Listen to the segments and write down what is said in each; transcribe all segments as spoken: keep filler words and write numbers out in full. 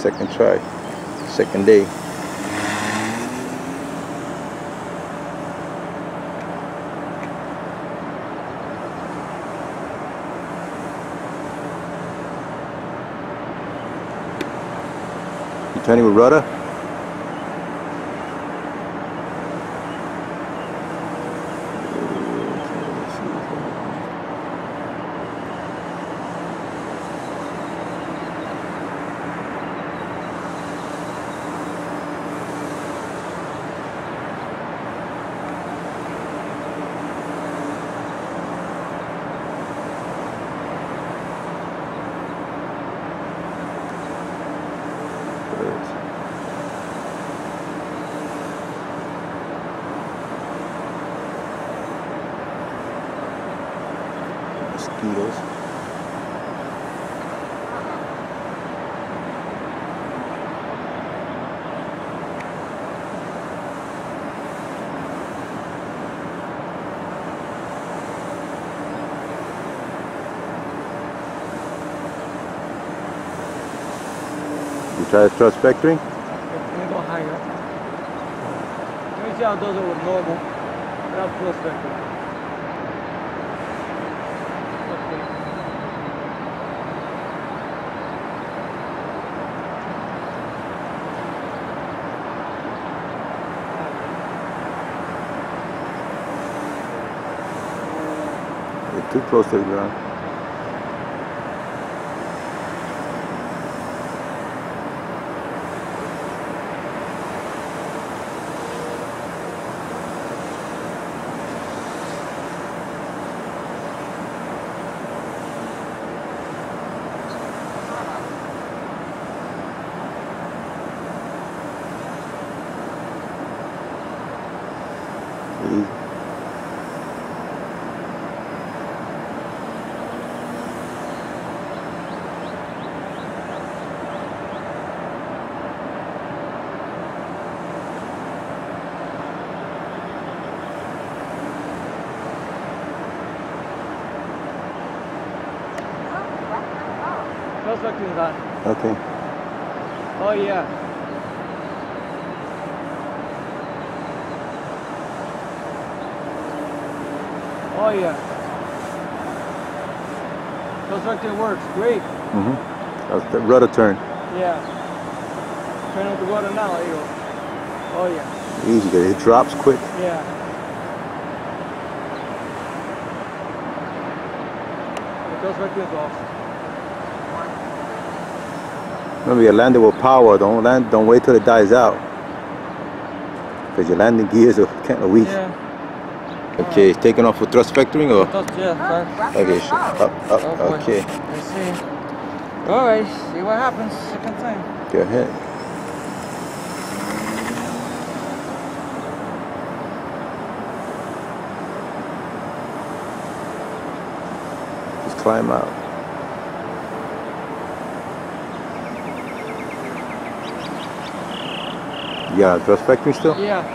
second try, second day. You turning with rudder? Mosquitoes. You try to thrust vectoring? Let me go higher. Let me see how it does it with normal without thrust vectoring. You're too close to the ground. Easy. Thrust vectoring is on. Okay. Oh yeah. Oh yeah. Thrust vectoring works. Great. Mm-hmm. That's the rudder turn. Yeah. Turn with the rudder now. There you go. Oh yeah. Easy. It drops quick. Yeah. The thrust vectoring is off. Remember, your landing with power. Don't land. Don't wait till it dies out, because your landing gears are kind of weak. Yeah. Okay, it's taking off with thrust vectoring or? Thrust, yeah. Sorry. Okay, sure. Up, up. Oh, boy. Okay. Let's see. All right. See what happens. Second time. Go ahead. Just climb out. You got thrust vectoring still? Yeah.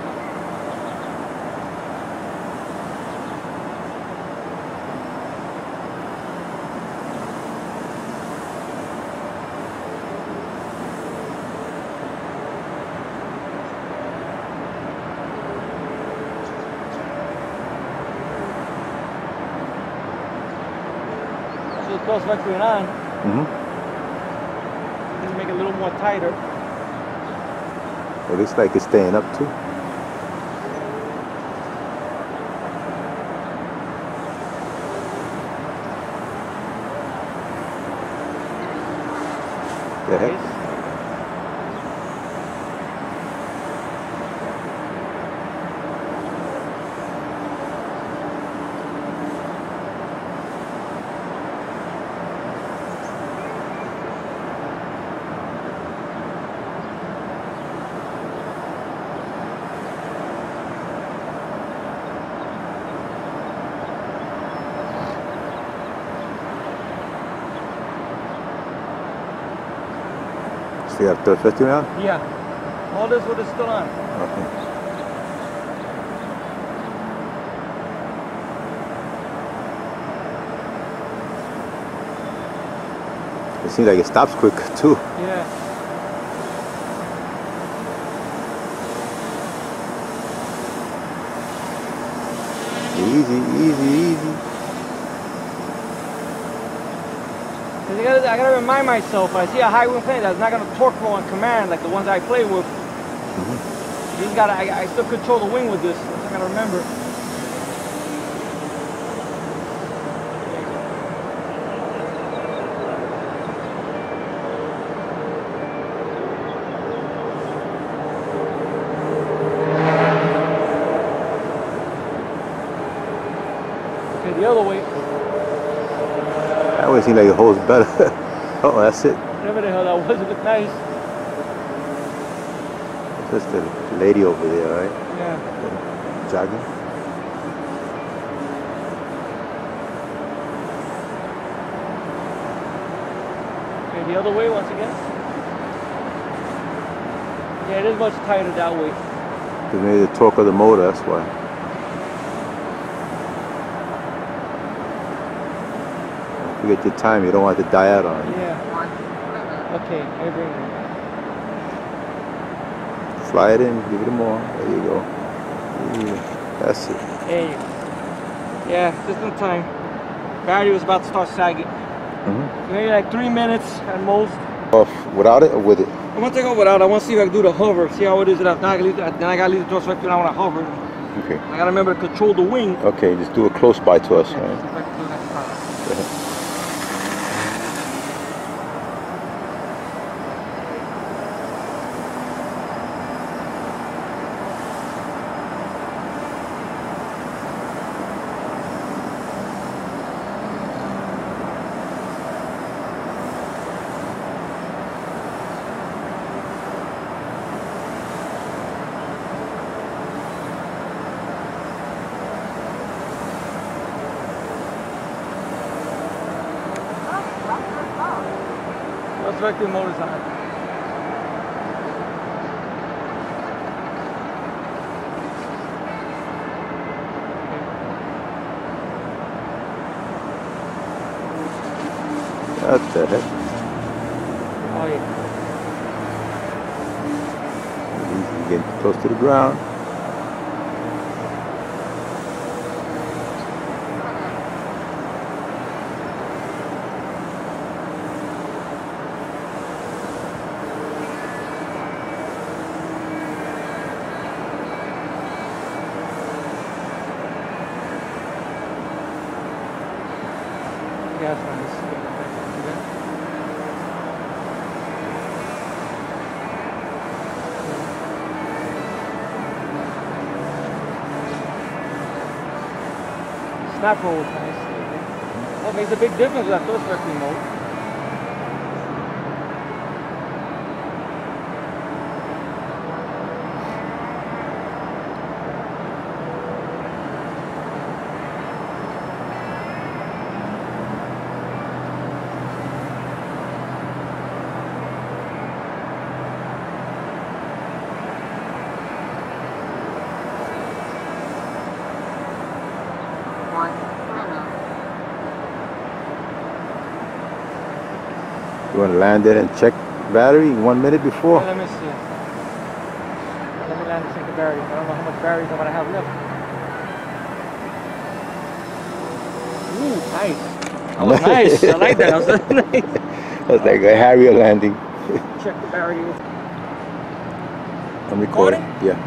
So the thrust vectoring on. Mm-hmm. Just make it a little more tighter. It looks like it's staying up too. Go ahead. Nice. So you have thrust vectoring on? Yeah. All this wood is still on. Okay. It seems like it stops quick too. Yeah. Easy, easy, easy. Cause I gotta, I gotta remind myself when I see a high wind plane that's not gonna torque roll on command like the ones I play with. Mm-hmm. You just gotta, I, I still control the wing with this. That's I gotta remember. Okay, the other way. That way seems like it holds better. Oh, that's it. Whatever the hell that was, it looked nice. That's the lady over there, right? Yeah. Jogging. Okay, the other way once again. Yeah, it is much tighter that way. Because maybe the torque of the motor, that's why. Forget your time, you don't want it to die out on you. Yeah. Okay, I bring it. Fly it in, give it more. There you go. Yeah, that's it. There you go. Yeah, just in time. Battery was about to start sagging. Mm-hmm. Maybe like three minutes at most. Off without it or with it? I'm gonna take over without. I want to see if I can do the hover. See how it is. That now I can leave, then I gotta leave the door so I can want to hover. Okay. I gotta remember to control the wing. Okay, just do it close by to us, Yeah, right? see if I can do that part. Go ahead. Let's wreck the motors on. What the heck? Oh yeah. Easy, getting close to the ground. Gas on this. Snap roll is nice. Oh, it makes a big difference with that first vectoring mode. You want to land it and check battery one minute before? Yeah, let me see. Let me land and check the battery. I don't know how much batteries I'm gonna have left. Ooh, nice. That was nice. I like that. That was nice. That's like a Harrier landing. Check the battery. I'm recording. Yeah.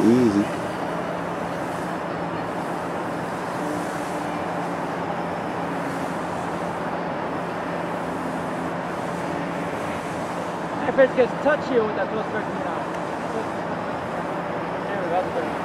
Easy. If it gets touchy with that thrust vector now. There we go, that's better.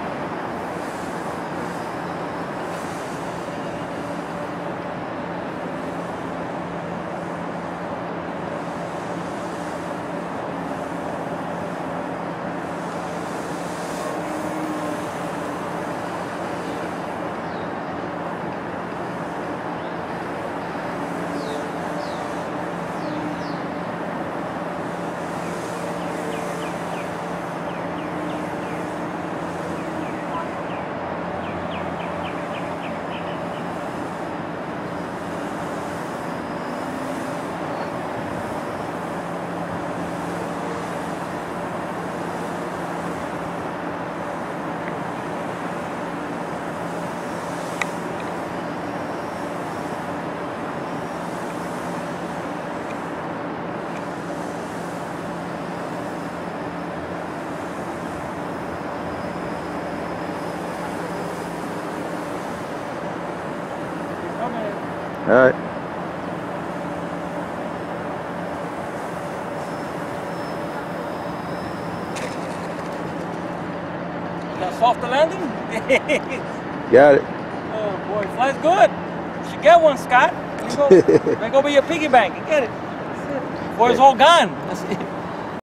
All right. Got softer landing? Got it. Oh boy, flies good. You should get one, Scott. There you go. There go be your piggy bank. You get it. That's it. Boy, it's all gone. That's it.